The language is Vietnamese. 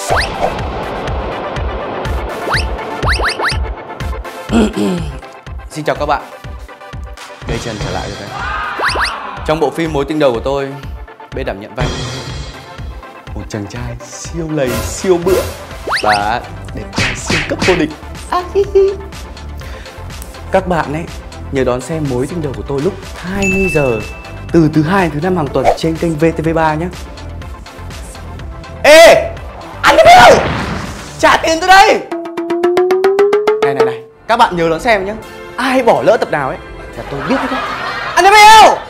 Xin chào các bạn. Gây Trần trở lại rồi đây. Trong bộ phim Mối tình đầu của tôi, B đảm nhận vai một chàng trai siêu lầy, siêu bựa và đẹp trai siêu cấp vô địch. Các bạn ấy nhớ đón xem Mối tình đầu của tôi lúc 20 giờ từ thứ Hai đến thứ Năm hàng tuần trên kênh VTV3 nhé. Ê! Anh ơi! Trả tiền tôi đây! Này, các bạn nhớ đón xem nhé. Ai bỏ lỡ tập nào ấy là tôi biết hết á. Anh em yêu!